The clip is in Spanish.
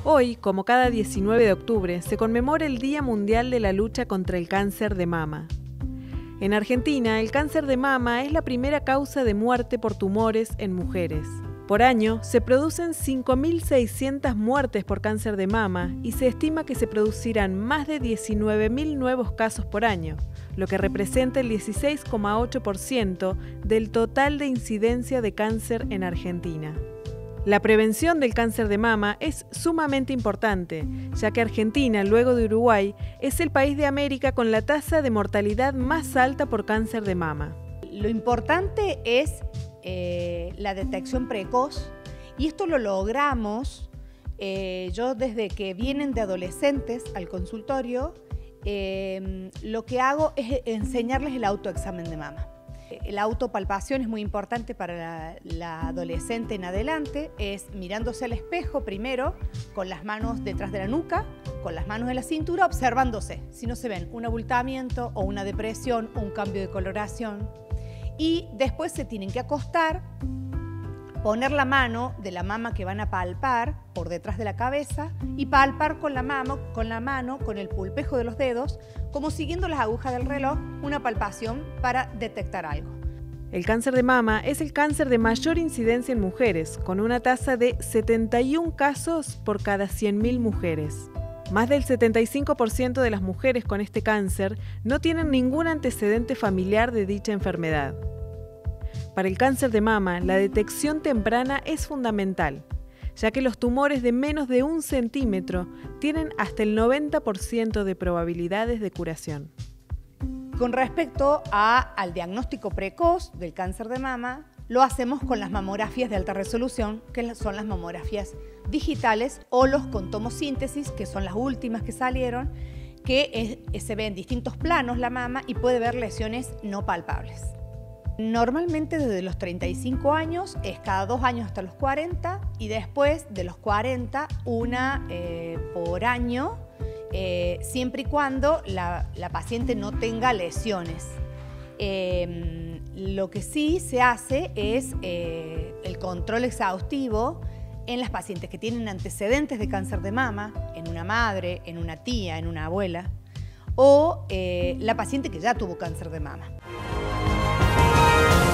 Hoy, como cada 19 de octubre, se conmemora el Día Mundial de la Lucha contra el Cáncer de Mama. En Argentina, el cáncer de mama es la primera causa de muerte por tumores en mujeres. Por año, se producen 5.600 muertes por cáncer de mama y se estima que se producirán más de 19.000 nuevos casos por año, lo que representa el 16,8% del total de incidencia de cáncer en Argentina. La prevención del cáncer de mama es sumamente importante, ya que Argentina, luego de Uruguay, es el país de América con la tasa de mortalidad más alta por cáncer de mama. Lo importante es la detección precoz, y esto lo logramos. Yo desde que vienen de adolescentes al consultorio, lo que hago es enseñarles el autoexamen de mama. La autopalpación es muy importante para la adolescente en adelante, es mirándose al espejo primero, con las manos detrás de la nuca, con las manos en la cintura, observándose, si no se ven un abultamiento o una depresión o un cambio de coloración. Y después se tienen que acostar, poner la mano de la mama que van a palpar por detrás de la cabeza y palpar con la mano, con el pulpejo de los dedos, como siguiendo las agujas del reloj, una palpación para detectar algo. El cáncer de mama es el cáncer de mayor incidencia en mujeres, con una tasa de 71 casos por cada 100.000 mujeres. Más del 75% de las mujeres con este cáncer no tienen ningún antecedente familiar de dicha enfermedad. Para el cáncer de mama, la detección temprana es fundamental, ya que los tumores de menos de 1 centímetro tienen hasta el 90% de probabilidades de curación. Con respecto al diagnóstico precoz del cáncer de mama, lo hacemos con las mamografías de alta resolución, que son las mamografías digitales, o los con tomosíntesis, que son las últimas que salieron, que se ve en distintos planos la mama y puede ver lesiones no palpables. Normalmente desde los 35 años es cada 2 años hasta los 40, y después de los 40 una por año, siempre y cuando la paciente no tenga lesiones. Lo que sí se hace es el control exhaustivo en las pacientes que tienen antecedentes de cáncer de mama, en una madre, en una tía, en una abuela, o la paciente que ya tuvo cáncer de mama.